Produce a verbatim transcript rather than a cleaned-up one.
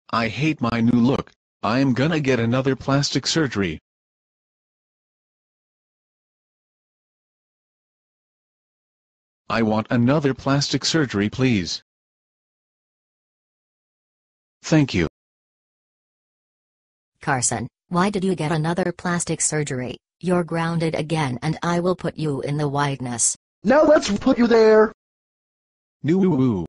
I hate my new look. I'm gonna get another plastic surgery. I want another plastic surgery, please. Thank you. Carson, why did you get another plastic surgery? You're grounded again and I will put you in the whiteness. Now let's put you there! New woo woo.